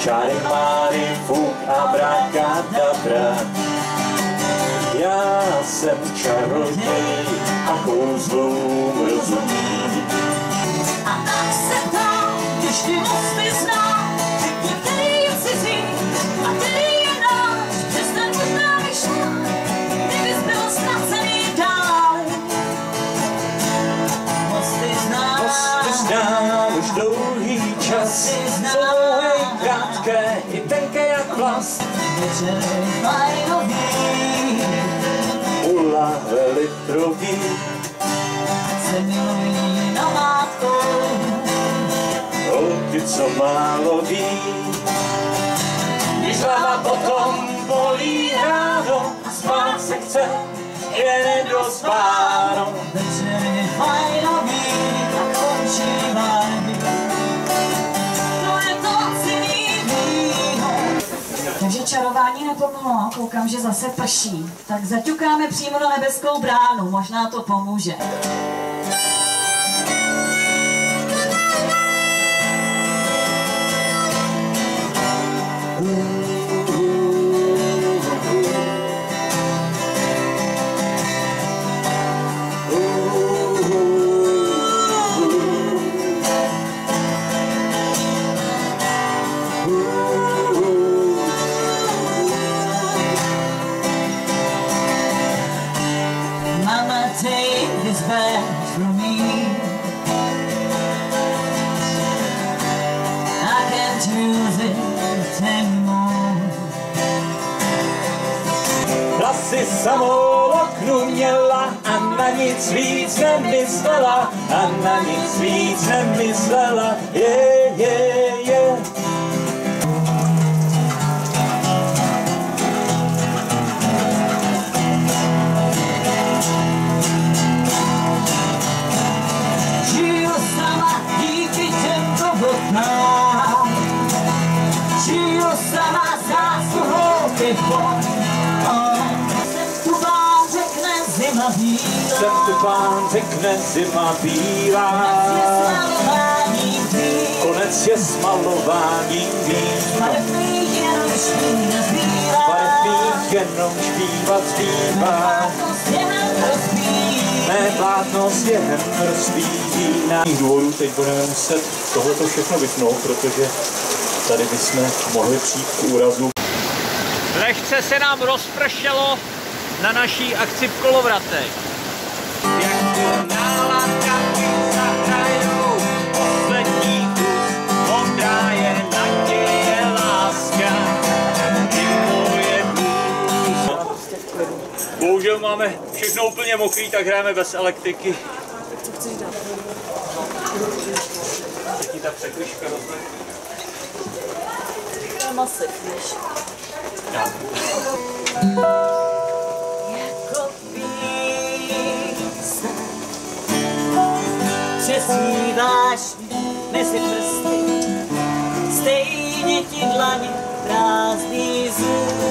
čáry máry, fuk a brakadabra. Já jsem čaroděj a kouzlům rozumím. A tak se ptám, když ty mosty znám, řekni, který je cizí a který je náš, přestaň možná myšlát, kdybys byl ztracený dál. Mosty znám už dlouhý čas, jsou krátké i tenké jak vlast. Večery fajnový, u lahve litrový se milují namátkou. Holky, co málo ví, když hlava potom bolí ráno, spát se chce, je nedospáno. Večery fajnový, tak končí varby. To je to ciný víno. Takže čarování nepomohlo, koukám, že zase prší. Tak zaťukáme přímo na nebeskou bránu, možná to pomůže. Mama, take this back from me. I can't use it anymore. Vlasy samou oknu měla a na nic víc nemyslela, a na nic víc nemyslela, je. Žiju sama díky těm robotám. Žiju sama zásluhou pivo. Jsem tu vám řekne zima bílá. Jsem tu pán, řekne zima bílá. Konec je s malováním vín. Barevných jenom špína zbývá. Barevných jenom zpívat zbývá. Mé plátnost jen rozpívá. Z důvodu teď budeme muset tohleto všechno vypnout, protože tady bychom mohli přijít k úrazu. Lehce se nám rozpršelo na naší akci v Kolovratech. Jak tu nálada zahrajou poslední kus, modrá je naděje, láska i moje bůz. Bohužel máme všechno úplně mokrý, tak hrajeme bez elektriky. Co chceš dát? Třetí ta překližka rozhle. To je masek, víš. Jako písne přesníváš mezi prsty, stejně ti dlaně prázdný zůst.